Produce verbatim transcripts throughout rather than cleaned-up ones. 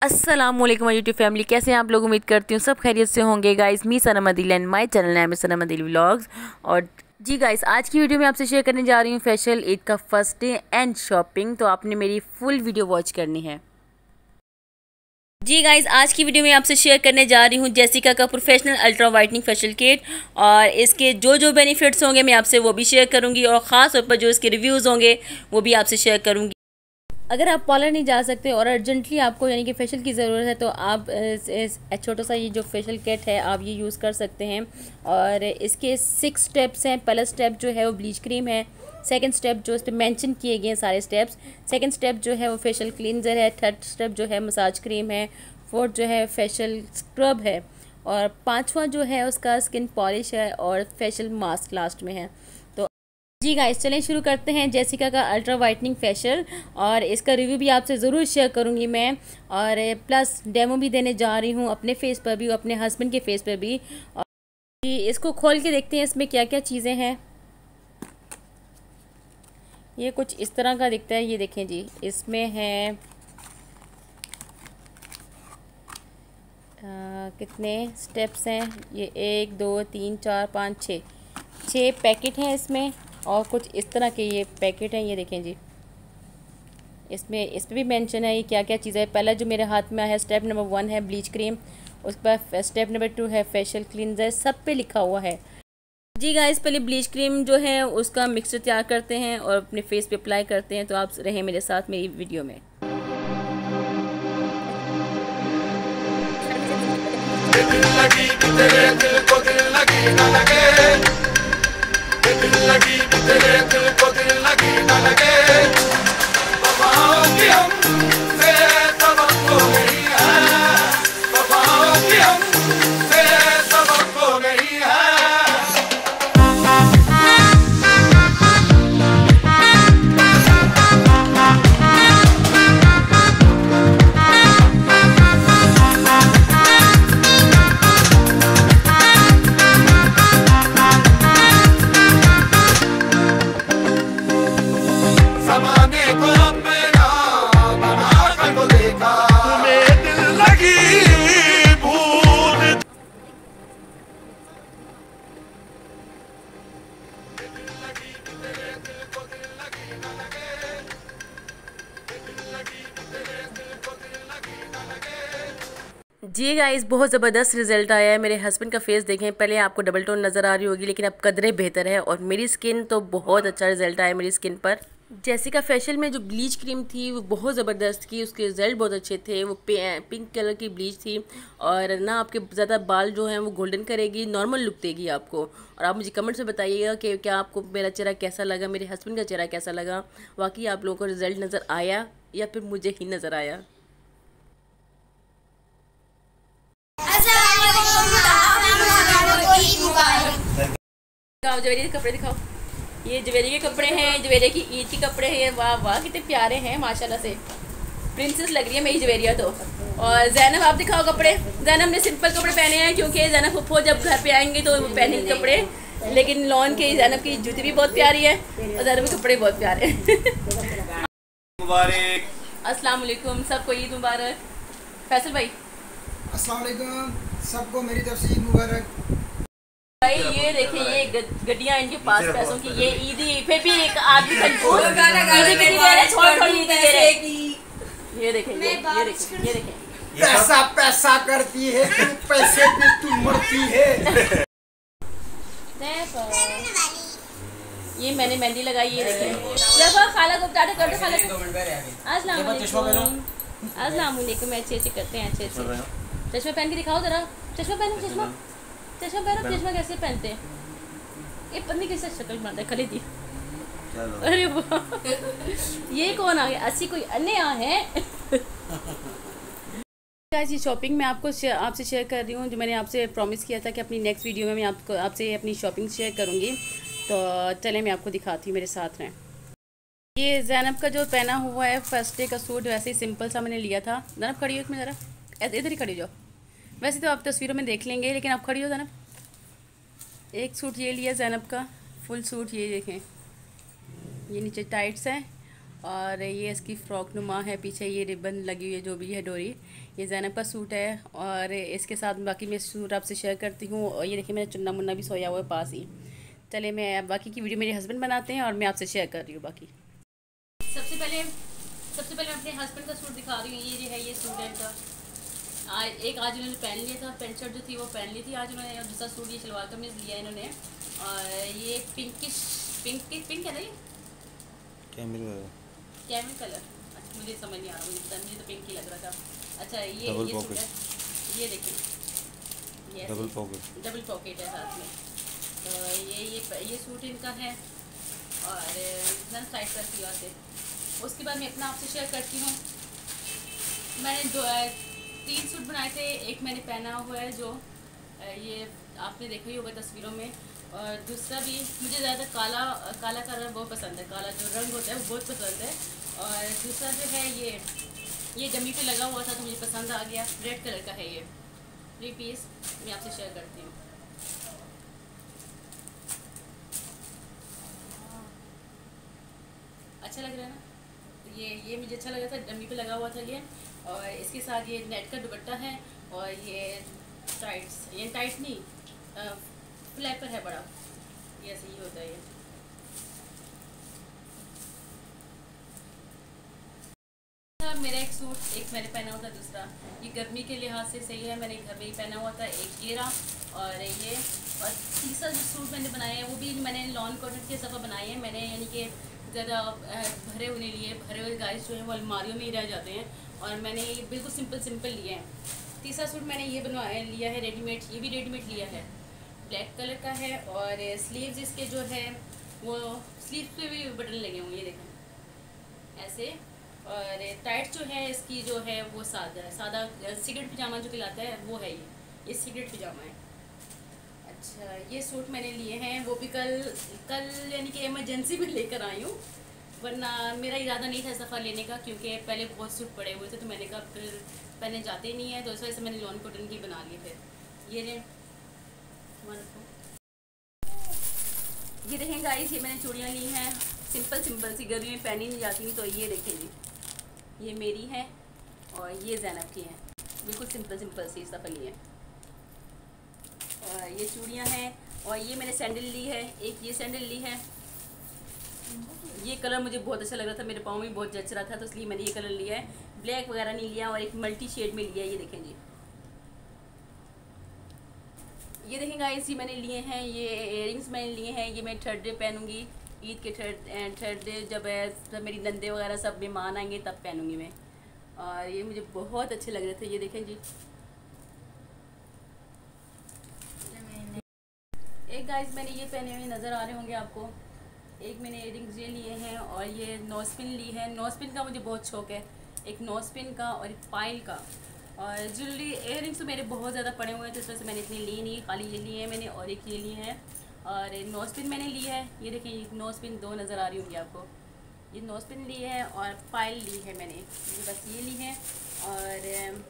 अस्सलाम वालेकुम YouTube family, कैसे हैं आप लोग। उम्मीद करती हूँ सब खैरियत से होंगे। गाइस मी Sanam Adeel and my channel है सनम अदील व्लॉग्स। और जी गाइस, आज की वीडियो में आपसे शेयर करने जा रही हूँ फैशल ईद का फर्स्ट डे एंड शॉपिंग। तो आपने मेरी फुल वीडियो वॉच करनी है। जी गाइस, आज की वीडियो में आपसे शेयर करने जा रही हूँ जेसिका का professional ultra whitening facial kit, और इसके जो जो बेनिफिट्स होंगे मैं आपसे वो भी शेयर करूँगी, और ख़ास तौर पर जो इसके रिव्यूज़ होंगे वो भी आपसे शेयर करूँगी। अगर आप पार्लर नहीं जा सकते और अर्जेंटली आपको यानी कि फेशियल की ज़रूरत है तो आप छोटा सा ये जो फेशियल किट है आप ये यूज़ कर सकते हैं। और इसके सिक्स स्टेप्स हैं। पहला स्टेप जो है वो ब्लीच क्रीम है। सेकंड स्टेप जो इस पर मैंशन किए गए हैं सारे स्टेप्स। सेकंड स्टेप जो है वो फेशियल क्लींजर है। थर्ड स्टेप जो है मसाज क्रीम है। फोर्थ जो है फेशियल स्क्रब है। और पाँचवा जो है उसका स्किन पॉलिश है। और फेशियल मास्क लास्ट में है। जी गाइस, चलें शुरू करते हैं जेसिका का अल्ट्रा वाइटनिंग फेशियल। और इसका रिव्यू भी आपसे ज़रूर शेयर करूंगी मैं, और प्लस डेमो भी देने जा रही हूं अपने फेस पर भी और अपने हस्बैंड के फेस पर भी। और जी इसको खोल के देखते हैं इसमें क्या क्या चीज़ें हैं। ये कुछ इस तरह का दिखता है। ये देखें जी, इसमें है आ, कितने स्टेप्स हैं। ये एक दो तीन चार पाँच छः छः पैकेट हैं इसमें, और कुछ इस तरह के ये पैकेट हैं। ये देखें जी, इसमें इस पर भी मेंशन है ये क्या क्या चीज़ है। पहला जो मेरे हाथ में है स्टेप नंबर वन है ब्लीच क्रीम, उसके बाद स्टेप नंबर टू है फेशियल क्लींजर, सब पे लिखा हुआ है। जी गाइस, पहले ब्लीच क्रीम जो है उसका मिक्सचर तैयार करते हैं और अपने फेस पे अप्लाई करते हैं। तो आप रहें मेरे साथ मेरी वीडियो में। दिल लगी तेरे दिल को दिल लगी ना लगे, दिल लगी तेरे दिल को दिल लगी ना लगे, वफाओं की हमसे सबक हो गई है, वफाओं की हमसे सबक हो गई है। जी गाइस, बहुत ज़बरदस्त रिजल्ट आया है। मेरे हस्बैंड का फेस देखें, पहले आपको डबल टोन नज़र आ रही होगी लेकिन अब कदरे बेहतर है, और मेरी स्किन तो बहुत अच्छा रिजल्ट आया मेरी स्किन पर। जेसिका फेशियल में जो ब्लीच क्रीम थी वो बहुत ज़बरदस्त थी, उसके रिज़ल्ट बहुत अच्छे थे। वो पिंक कलर की ब्लीच थी, और ना आपके ज़्यादा बाल जो हैं वो गोल्डन करेगी, नॉर्मल लुक देगी आपको। और आप मुझे कमेंट्स में बताइएगा कि क्या आपको मेरा चेहरा कैसा लगा, मेरे हस्बैंड का चेहरा कैसा लगा, वाकई आप लोगों को रिज़ल्ट नज़र आया या फिर मुझे ही नज़र आया। जवेरी के कपड़े दिखाओ। ये जवेरी के कपड़े हैं, जवेरी की ईद के कपड़े हैं। वाह वाह, कितने प्यारे हैं माशाल्लाह से, प्रिंसेस लग रही है मेरी जवेरिया तो। और जैनब आप दिखाओ कपड़े। जैनब ने सिंपल कपड़े पहने हैं क्योंकि जैनब फुफ्फो जब घर पे आएंगे तो वो पहनेंगे कपड़े, लेकिन लॉन के जैनब की जूती भी बहुत प्यारी है और जैनब के कपड़े बहुत प्यारे हैं। मुबारक, अस्सलाम वालेकुम, सबको ईद मुबारक। फैसल भाई अस्सलाम वालेकुम, सबको मेरी तरफ से ईद मुबारक। भाई ये देखें, ये गड्डियाँ इनके पास पैसों की, ये ईदी फिर भी एक आदमी कंजूस ईदी कितनी दे रहे, थोड़ी थोड़ी ईदी दे रहे। ये देखें, ये ये देखें, ये देखें, पैसा पैसा करती है, पैसे पे तू मरती है। ये मैंने मेहंदी लगाई, ये देखें। देखो खाला को टाटा कर दो, खाला को अस्सलाम वालेकुम, अस्सलाम वालेकुम। अच्छे अच्छे करते हैं, अच्छे अच्छे। चश्मा पहन के दिखाओ जरा, चश्मा पहनो, चश्मा चश्मा पहनो। चश्मा कैसे पहनते हैं? ये पत्नी कैसे शक्ल बनाता है, खली थी। अरे वाह, ये कौन आ गया? अस्सी कोई अन्य आ है। जी शॉपिंग मैं आपको आपसे शेयर कर रही हूँ, जो मैंने आपसे प्रॉमिस किया था कि अपनी नेक्स्ट वीडियो में मैं आपको आपसे अपनी शॉपिंग शेयर करूँगी। तो चलें मैं आपको दिखाती हूँ, मेरे साथ रहें। ये जैनब का जो पहना हुआ है फर्स्ट डे का सूट, वैसे ही सिंपल सा मैंने लिया था। जैनब खड़ी हो इसमें ज़रा, इधर ही खड़ी जाओ। वैसे तो आप तस्वीरों में देख लेंगे लेकिन आप खड़ी हो जैनब। एक सूट ये लिया जैनब का फुल सूट, ये देखें, ये नीचे टाइट्स हैं और ये इसकी फ़्रॉक नुमा है, पीछे ये रिबन लगी हुई है जो भी है डोरी। ये ज़ैनब का सूट है और इसके साथ बाकी मैं सूट आपसे शेयर करती हूँ। और ये देखिए मेरा चुन्ना मुन्ना भी सोया हुआ है पास ही। चले मैं बाकी की वीडियो मेरे हस्बैंड बनाते हैं और मैं आपसे शेयर कर रही हूँ बाकी। सबसे पहले सबसे पहले मैं अपने हस्बैंड का सूट दिखा रही हूँ। ये जो है ये सूट है इनका। आज एक आज उन्होंने पहन लिया था, पैंट शर्ट जो थी वो पहन ली थी आज उन्होंने, और दूसरा सूट ये शलवार कमीज़ लिया है इन्होंने। और ये पिंकिश पिंक पिंक है ना, ये कैमल कैमल कलर। अच्छा मुझे समझ नहीं आ रहा, मुझे पता मुझे तो पिंक ही लग रहा था। अच्छा ये डबल ये सूट पॉकेट, है, ये देखें ये डबल पॉकेट डबल पॉकेट है साथ में। तो ये ये ये सूट इनका है और जन साइड पर की से। उसके बाद मैं अपना आपसे शेयर करती हूँ। मैंने दो तीन सूट बनाए थे, एक मैंने पहना हुआ है जो ये आपने देखा ही होगा तस्वीरों में, और दूसरा भी मुझे ज़्यादा काला काला कलर बहुत पसंद है, काला जो रंग होता है वो बहुत पसंद है। और दूसरा जो है ये ये डमी पे लगा हुआ था तो मुझे पसंद आ गया, रेड कलर का है ये थ्री पीस। मैं आपसे शेयर करती हूँ। अच्छा लग रहा है ना, ये ये मुझे अच्छा लगा था, डमी पे लगा हुआ था ये। और इसके साथ ये नेट का दुपट्टा है और ये टाइट्स, ये टाइट नहीं फ्लैपर है बड़ा, ये ऐसे ही होता है ये। मेरा एक सूट एक मैंने पहना हुआ था, दूसरा ये गर्मी के लिहाज से सही है, मैंने घर में ही पहना हुआ था, एक ये रहा और ये। और तीसरा जो सूट मैंने बनाया है वो भी मैंने लॉन कॉटन के सफ़ा बनाए हैं मैंने, यानी कि ज़्यादा भरे होने लिए, भरे हुए गाइस जो हैं वो अलमारियों में ही रह जाते हैं, और मैंने ये बिल्कुल सिंपल सिंपल लिए हैं। तीसरा सूट मैंने ये बनवाया लिया है रेडीमेड, ये भी रेडीमेड लिया है, ब्लैक कलर का है। और स्लीव्स इसके जो है वो स्लीव्स पे भी बटन लगे हुए, ये देखें ऐसे। और टाइट जो है इसकी जो है वो सादा है, सादा सिगरेट पजामा जो कहलाता है वो है, ये ये सिगरेट पजामा है। अच्छा ये सूट मैंने लिए हैं, वो भी कल कल यानी कि इमरजेंसी में लेकर आई हूँ, वरना मेरा इरादा नहीं था सफ़र लेने का, क्योंकि पहले बहुत सूट पड़े हुए थे तो मैंने कहा फिर पहने जाते नहीं है, तो इस वजह से मैंने लॉन कॉटन की बना लिए। फिर ये रे ये देखें गाइस, ये मैंने चूड़ियाँ ली हैं सिंपल सिंपल सी, गर्मी में पहनी नहीं जाती, तो ये देखें जी, ये मेरी है और ये ज़ैनब की हैं, बिल्कुल सिंपल सिंपल सी सफ़र ली है। और ये चूड़ियाँ हैं और ये मैंने सैंडल ली है, एक ये सैंडल ली है। ये कलर मुझे बहुत अच्छा लग रहा था, मेरे पाँव में बहुत जच रहा था, तो इसलिए मैंने ये कलर लिया है, ब्लैक वगैरह नहीं लिया। और एक मल्टी शेड में लिया है, ये देखें जी, ये देखें गाइस, ये मैंने लिए हैं, ये इयररिंग्स मैंने लिए हैं, ये मैं थर्ड डे पहनूंगी, ईद के थर्ड थर्ड डे जब जब मेरी नंदे वगैरह सब मेहमान आएंगे तब पहनूंगी मैं। और ये मुझे बहुत अच्छे लग रहे थे, ये देखें जी। एक गाइस मैंने ये पहने हुए नज़र आ रहे होंगे आपको, एक मैंने इयररिंग्स ये लिए हैं और ये नोस्पिन ली है। नोस्पिन का मुझे बहुत शौक है, एक नोस्पिन का और एक पायल का। और ज्वेलरी इयररिंग्स तो मेरे बहुत ज़्यादा पड़े हुए हैं, तो इस वजह से मैंने इतनी ली नहीं, खाली ये लिए हैं मैंने और एक ये लिए हैं। और नोस्पिन मैंने ली है, ये देखें ये नोस्पिन दो नज़र आ रही होंगी आपको, ये नोस्पिन ली है और पायल ली है मैंने, ये बस ये ली है। और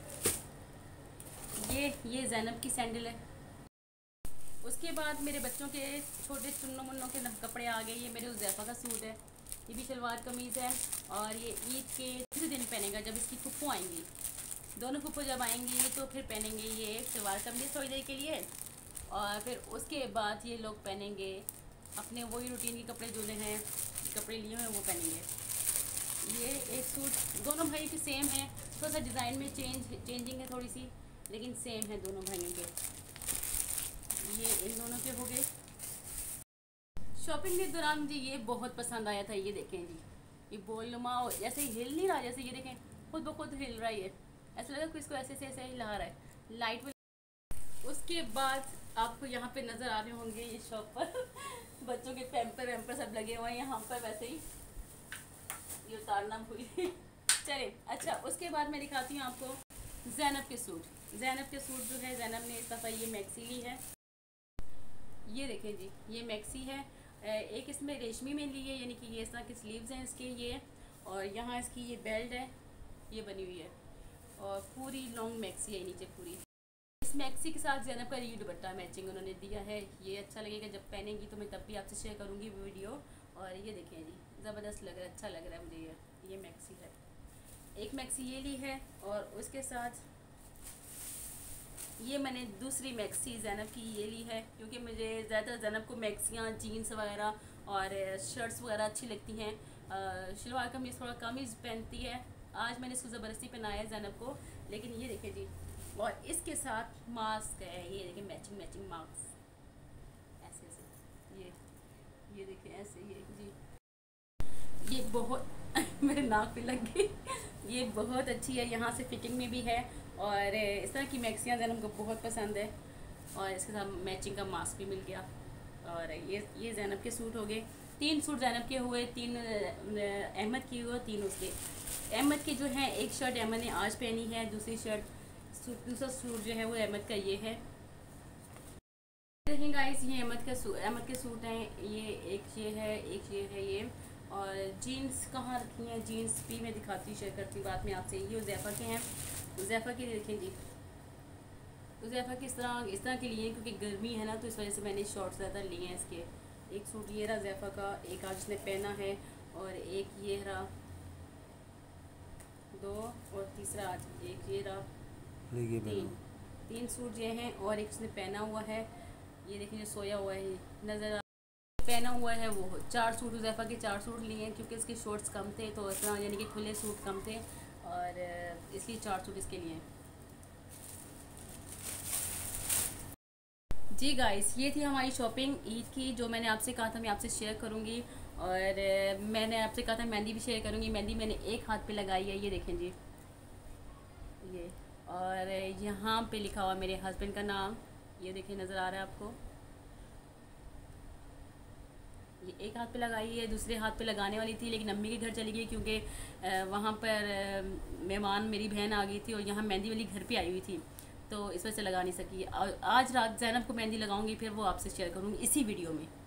ये ये ज़ैनब की सैंडल है। उसके बाद मेरे बच्चों के छोटे चुन्नों मुन्नों के कपड़े आ गए, ये मेरे उज़ैफ़ा का सूट है, ये भी शलवार कमीज़ है। और ये ईद के तीसरे दिन पहनेगा जब इसकी फुप्पो आएंगी, दोनों फुप्पो जब आएंगी तो फिर पहनेंगे ये शलवार कमीज़ थोड़ी देर के लिए, और फिर उसके बाद ये लोग पहनेंगे अपने वही रूटीन के कपड़े जो हैं कपड़े लिए हैं वो पहनेंगे। ये एक सूट दोनों भाई के सेम है, थोड़ा सा डिज़ाइन में चेंज चेंजिंग है थोड़ी सी, लेकिन सेम है दोनों भाइयों के। ये इन दोनों के हो गए। शॉपिंग के दौरान मुझे ये बहुत पसंद आया था, ये देखें जी, ये बोलनुमा जैसे हिल नहीं रहा, जैसे ये देखें खुद ब खुद हिल रहा है, ये ऐसा लगा कि इसको ऐसे ऐसे ऐसे हिला रहा है लाइट। उसके बाद आपको यहाँ पे नज़र आ रहे होंगे ये शॉप पर बच्चों के पैम्पर वैम्पर सब लगे हुए हैं यहाँ पर, वैसे ही ये उतारना भूल चले। अच्छा उसके बाद मैं दिखाती हूँ आपको ज़ैनब के सूट। ज़ैनब के सूट जो है, ज़ैनब ने इस दफ़ा ये मैक्सी ली है, ये देखें जी, ये मैक्सी है। एक इसमें रेशमी में ली है, यानी कि ये इस तरह की स्लीव्स हैं इसके ये, और यहाँ इसकी ये बेल्ट है ये बनी हुई है, और पूरी लॉन्ग मैक्सी है नीचे पूरी। इस मैक्सी के साथ ज़ैनब का ये दुपट्टा मैचिंग उन्होंने दिया है, ये अच्छा लगेगा जब पहनेंगी तो मैं तब भी आपसे शेयर करूँगी वीडियो। और ये देखें जी ज़बरदस्त लग रहा है, अच्छा लग रहा है मुझे। ये ये मैक्सी है, एक मैक्सी ये ली है और उसके साथ ये मैंने दूसरी मैक्सी ज़ैनब की ये ली है, क्योंकि मुझे ज़्यादातर ज़ैनब को मैक्सियाँ जीन्स वगैरह और शर्ट्स वगैरह अच्छी लगती हैं। शलवार कमीज़ थोड़ा कम ही पहनती है। आज मैंने इसको ज़बरदस्ती पहनाया है ज़ैनब को। लेकिन ये देखिए जी, और इसके साथ मास्क है, ये देखिए मैचिंग मैचिंग मास्क ऐसे ऐसे, ये ये देखिए ऐसे, ये जी ये बहुत मेरे नाक पे लग गई। ये बहुत अच्छी है, यहाँ से फिटिंग में भी है और इस तरह की मैक्सियाँ ज़ैनब को बहुत पसंद है। और इसके साथ मैचिंग का मास्क भी मिल गया। और ये ये ज़ैनब के सूट हो गए, तीन सूट ज़ैनब के हुए, तीन अहमद की हुए, तीन उसके। अहमद के जो हैं, एक शर्ट अहमद ने आज पहनी है, दूसरी शर्ट सूट दूसरा सूट जो है वो अहमद का ये है। देखिए गाइस, ये अहमद का सूट अहमद के सूट हैं। ये एक ये है, एक ये है ये। और जीन्स कहाँ रखी हैं, जीन्स भी मैं दिखाती शेयर करती हूँ बाद में आपसे। ये उज़ैफ़ा के हैं, उज़ैफ़ा के देखें जी, उज़ैफ़ा की इस तरह इस तरह के लिए, क्योंकि गर्मी है ना तो इस वजह से मैंने शॉर्ट्स ज़्यादा लिए हैं इसके। एक सूट ये रहा उज़ैफ़ा का, एक आज उसने पहना है, और एक ये रहा दो, और तीसरा आज एक ये रहा तीन तीन सूट ये हैं। और एक उसने पहना हुआ है, ये देखिए जो सोया हुआ है नज़र पहना हुआ है वो। चार सूट उज़ैफ़ा के चार सूट लिए हैं, क्योंकि इसके शॉर्ट्स कम थे तो इस तरह यानी कि खुले सूट कम थे, और इसलिए चार सूट इसके लिए। जी गाइस, ये थी हमारी शॉपिंग ईद की, जो मैंने आपसे कहा था मैं आपसे शेयर करूँगी। और मैंने आपसे कहा था मेहंदी भी शेयर करूँगी। मेहंदी मैंने एक हाथ पे लगाई है, ये देखें जी ये। और यहाँ पे लिखा हुआ मेरे हस्बैंड का नाम, ये देखिए नज़र आ रहा है आपको। ये एक हाथ पे लगाई है, दूसरे हाथ पे लगाने वाली थी लेकिन अम्मी के घर चली गई, क्योंकि वहाँ पर मेहमान मेरी बहन आ गई थी और यहाँ मेहंदी वाली घर पे आई हुई थी, तो इस वजह से लगा नहीं सकी। आज रात ज़ैनब को मेहंदी लगाऊंगी, फिर वो आपसे शेयर करूँगी इसी वीडियो में।